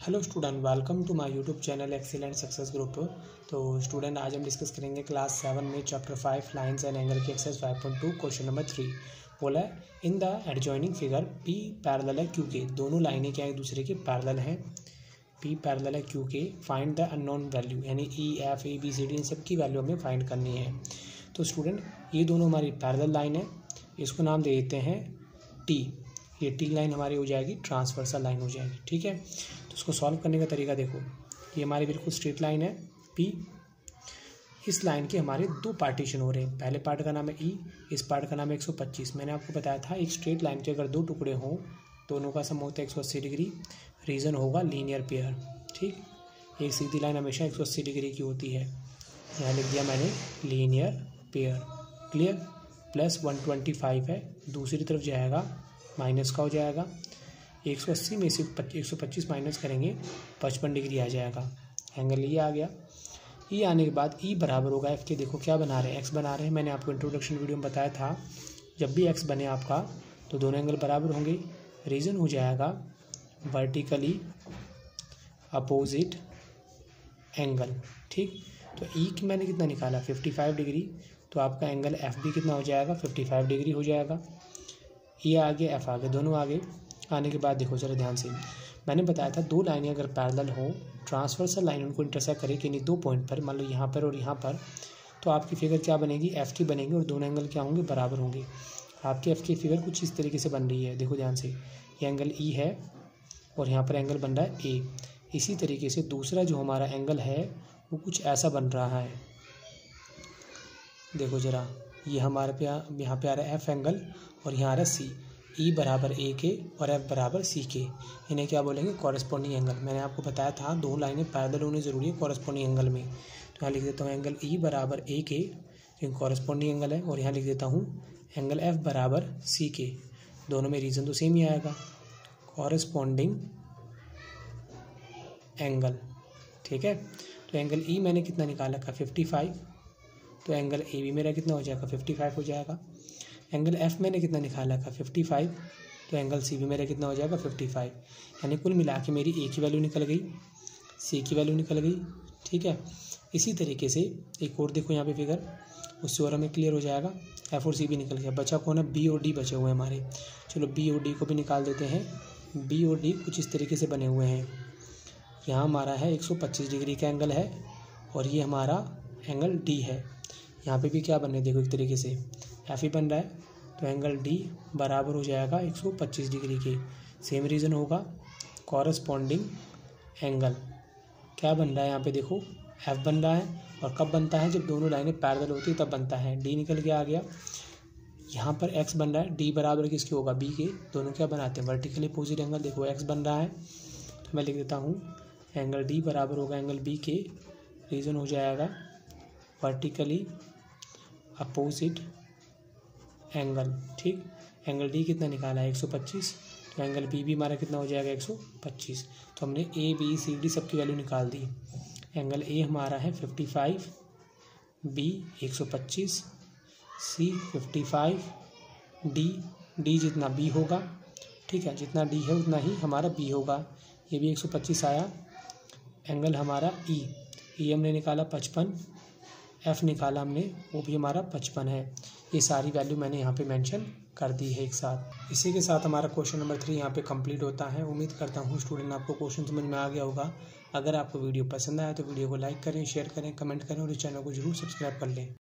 Hello student, welcome to my YouTube channel excellent success group. तो student, आज हम discuss करेंगे क्लास 7 में चैप्टर 5 लाइंस एंड एंगल की एक्सरसाइज 5.2 क्वेश्चन नंबर 3। बोला है in the adjoining figure P parallel है क्यू के। दोनों लाइनें क्या एक दूसरे के पैरेलल हैं। पी पैरेलल है क्यू के, फाइंड द अननोन वैल्यू, यानी E F A B C D इन सब की वैल्यू हमें फाइंड करनी है। तो स्टूडेंट, ये दोनों हमारी पैरेलल लाइन है, इसको नाम दे देते हैं टी। ये टी लाइन हमारी हो जाएगी ट्रांसवर्सल लाइन हो जाएगी, ठीक है। तो इसको सॉल्व करने का तरीका देखो, ये हमारी बिल्कुल स्ट्रेट लाइन है पी। इस लाइन के हमारे दो पार्टीशन हो रहे हैं। पहले पार्ट का नाम है ई, इस पार्ट का नाम है 125। मैंने आपको बताया था एक स्ट्रेट लाइन के अगर दो टुकड़े हों, दोनों का सम होता है 180 डिग्री, रीजन होगा लीनियर पेयर, ठीक। एक सीधी लाइन हमेशा 180 डिग्री की होती है, यहाँ लिख दिया मैंने लीनियर पेयर, क्लियर। प्लस 125 है, दूसरी तरफ जाएगा माइनस का हो जाएगा। 180 में से 125 माइनस करेंगे 55 डिग्री आ जाएगा, एंगल ये आ गया। ये आने के बाद ई बराबर होगा एफ के। देखो क्या बना रहे हैं, एक्स बना रहे हैं। मैंने आपको इंट्रोडक्शन वीडियो में बताया था जब भी एक्स बने आपका तो दोनों एंगल बराबर होंगे। रीजन हो जाएगा वर्टिकली अपोजिट एंगल, ठीक। तो ई की मैंने कितना निकाला 55 डिग्री, तो आपका एंगल एफ भी कितना हो जाएगा 55 डिग्री हो जाएगा। ये आगे एफ आगे, दोनों आगे आने के बाद देखो जरा ध्यान से, मैंने बताया था दो लाइनें अगर पैरेलल हो, ट्रांसवर्सल लाइन उनको इंटरसेक्ट करे कि नहीं दो पॉइंट पर, मान लो यहाँ पर और यहाँ पर, तो आपकी फिगर क्या बनेगी एफ की बनेगी और दोनों एंगल क्या होंगे बराबर होंगे। आपके एफ की फिगर कुछ इस तरीके से बन रही है, देखो ध्यान से, ये एंगल ई है और यहाँ पर एंगल बन रहा है ए। इसी तरीके से दूसरा जो हमारा एंगल है वो कुछ ऐसा बन रहा है, देखो जरा, ये हमारे पे यहाँ पे आ रहा है एफ एंगल और यहाँ आ रहा है सी। ई बराबर ए के और एफ बराबर सी के, इन्हें क्या बोलेंगे कॉरेस्पॉन्डिंग एंगल। मैंने आपको बताया था दो लाइनें पैरेलल होनी जरूरी है कॉरेस्पॉन्डिंग एंगल में। तो यहाँ लिख देता हूँ एंगल ई बराबर ए के, कॉरेस्पॉन्डिंग एंगल है, और यहाँ लिख देता हूँ एंगल एफ बराबर सी के। दोनों में रीजन तो सेम ही आएगा, कॉरेस्पॉन्डिंग एंगल, ठीक है। तो एंगल ई मैंने कितना निकाला का 55, तो एंगल ए भी मेरा कितना हो जाएगा 55 हो जाएगा। एंगल एफ मैंने कितना निकाला का 55, तो एंगल सी भी मेरा कितना हो जाएगा 55। यानी कुल मिला के मेरी ए की वैल्यू निकल गई, सी की वैल्यू निकल गई, ठीक है। इसी तरीके से एक और देखो यहाँ पे फिगर, उससे और हमें क्लियर हो जाएगा। एफ और सी भी निकल गया, बचा कौन है बी और डी बचे हुए हैं हमारे। चलो बी और डी को भी निकाल देते हैं। बी और डी कुछ इस तरीके से बने हुए हैं। यहाँ हमारा है 125 डिग्री का एंगल है और ये हमारा एंगल डी है। यहाँ पे भी क्या बन रहा है देखो एक तरीके से एफ ही बन रहा है, तो एंगल डी बराबर हो जाएगा 125 डिग्री के। सेम रीज़न होगा कॉरेस्पॉन्डिंग एंगल। क्या बन रहा है यहाँ पे देखो एफ बन रहा है, और कब बनता है जब दोनों लाइनें पैरेलल होती है तब बनता है। डी निकल के आ गया, यहाँ पर एक्स बन रहा है, डी बराबर किसके होगा बी के। दोनों क्या बनाते हैं वर्टिकली अपोजिट एंगल। देखो एक्स बन रहा है तो मैं लिख देता हूँ एंगल डी बराबर होगा एंगल बी के। रीज़न हो जाएगा वर्टिकली अपोजिट एंगल, ठीक। एंगल डी कितना निकाला है 125, तो एंगल बी भी हमारा कितना हो जाएगा 125। तो हमने ए बी सी डी सब की वैल्यू निकाल दी। एंगल ए हमारा है 55, बी 125, सी 55, डी जितना बी होगा, ठीक है, जितना डी है उतना ही हमारा बी होगा। ये भी 125 आया। एंगल हमारा ई हमने निकाला 55, एफ निकाला हमने वो भी हमारा 55 है। ये सारी वैल्यू मैंने यहाँ पे मेंशन कर दी है एक साथ। इसी के साथ हमारा क्वेश्चन नंबर 3 यहाँ पे कंप्लीट होता है। उम्मीद करता हूँ स्टूडेंट आपको क्वेश्चन समझ में आ गया होगा। अगर आपको वीडियो पसंद आया तो वीडियो को लाइक करें, शेयर करें, कमेंट करें और इस चैनल को जरूर सब्सक्राइब कर लें।